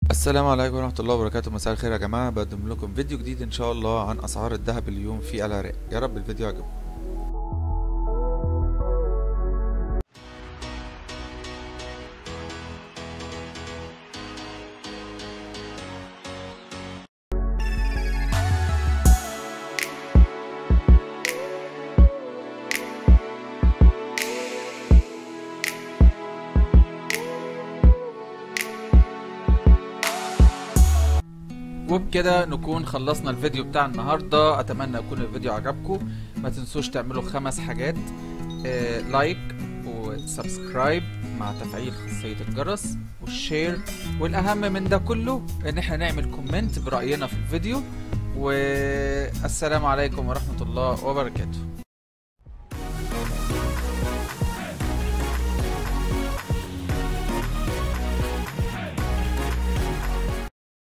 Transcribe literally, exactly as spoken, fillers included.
السلام عليكم ورحمة الله وبركاته. مساء الخير يا جماعة، بقدم لكم فيديو جديد ان شاء الله عن اسعار الذهب اليوم في العراق. يا رب الفيديو يعجبكم. وبكده نكون خلصنا الفيديو بتاع النهاردة. اتمنى يكون الفيديو عجبكم. ما تنسوش تعملوا خمس حاجات: آه لايك وسبسكرايب مع تفعيل خاصية الجرس والشير، والاهم من ده كله ان احنا نعمل كومنت برأينا في الفيديو. والسلام عليكم ورحمة الله وبركاته.